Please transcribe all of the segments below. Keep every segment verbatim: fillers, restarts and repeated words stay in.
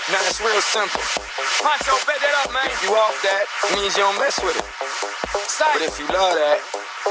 Now it's real simple. Poncho, bet that up, man. If you off that, it means you don't mess with it. Sight. But if you love that,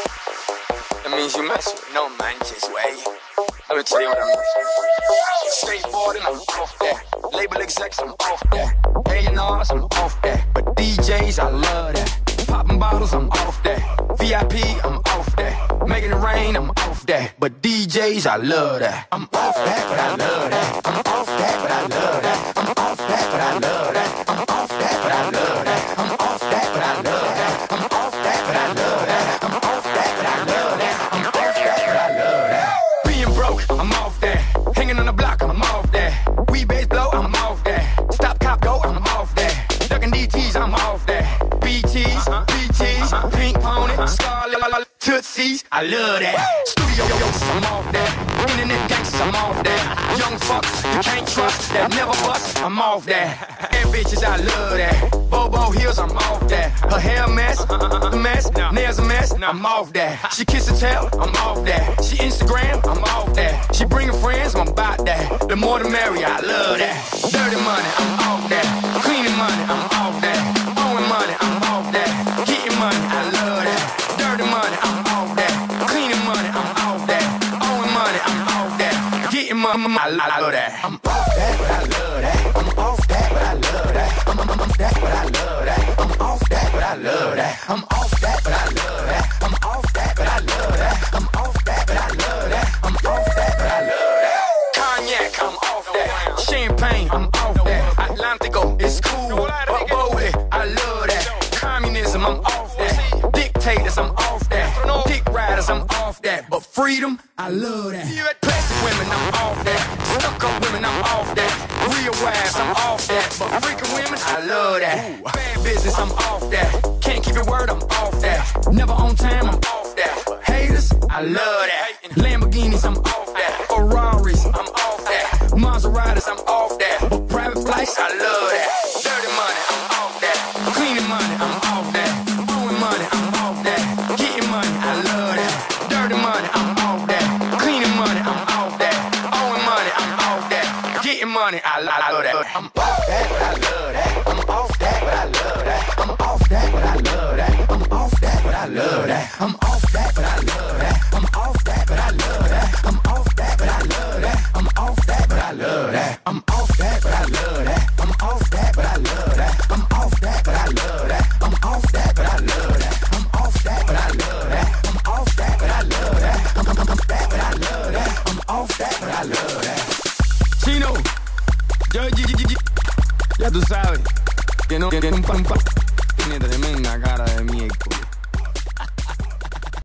it means you mess with it. No, man, just wait. Let me tell you what I mean. Skateboarding, I'm off that. Label execs, I'm off that. A and R's, I'm off that. But D Js, I love that. Popping bottles, I'm off that. V I P, I'm off that. Making it rain, I'm off that. But D Js, I love that. I'm off that, but I love that. I'm off that, but I love that. I'm off that, but I love that. I'm off that, but I love that. I'm off that, but I love that. I'm off that, but I love that. I'm off that, but I love that. I'm off that, but I love that. Being broke, I'm off that. Hanging on the block, I'm off that. We bass blow, I'm off that. Stop, cop, go, I'm off that. Ducking D Ts, I'm off that. B Ts, B Ts, Pink Pony, Scarlet, Tootsies, I love that. Studio, I'm off that. Internet gangsters, I'm off that. Young fucks, you can't trust, that never bust, I'm off that. And bitches, I love that. Bobo heels, I'm off that. Her hair a mess, a mess, nails a mess, I'm off that. She kiss her tail, I'm off that. She Instagram, I'm off that. She bringing friends, I'm about that. The more the merrier, I love that. Dirty money, I'm off that. Cleaning money, I'm off that. Owing money, I'm off that. Getting money, I love that. Dirty money, I'm off that. Cleaning money, I'm off that. Owing money, I'm off that. Getting money, I love that. I'm off that, but I love that. I'm off that, but I love that. I'm, I'm, I'm off that, but I love that. I'm off that, but I love that. I'm off that, but I love that. I'm off that, but I love that. I'm off that, but I love that. I'm off that, but I love that. Cognac, I'm off that. Champagne, I'm off that. Atlantico, it's cool. But boy, I love that. Communism, I'm off that. Dictators, I'm off that. Dick riders, I'm off that. But freedom, I love that. Plastic women, I'm off that. Stuck up women, I'm off that. Real wives, I'm off that. But freaking women, I love that. Bad business, I'm off that. Can't keep your word, I'm off that. Never on time, I'm off that. But haters, I love that. Lamborghinis, I'm off that. Ferraris, I'm off that. Maseratis, I'm off that. But private flights, I love that. Dirty money, I'm off that. Cleaning money, I'm off that. Owing money, I'm off that. Getting money, I love that. Dirty money, I'm off that. Cleaning money, I'm off that. Owing money, I'm off that. Getting money, I love that. I'm off that, but I love that. I'm off that, but I love that. I'm off that, but I love that. I'm off that, but I love that. I'm off that, but I love that. I'm off that, but I love that. I'm off that, but I love that. I'm off that, but I love that. I'm off that, but I love that. I'm off that, but I love that. I'm off that, but I love that. I'm off that, but I love that. I'm off that, but I love that. I'm off that, but I love that. I'm off that, but I love that. I'm off that, but I love that. Chino, yo, yo, yo, yo, ya tú sabes que no, que un pan, pan tiene tremenda cara de mierda.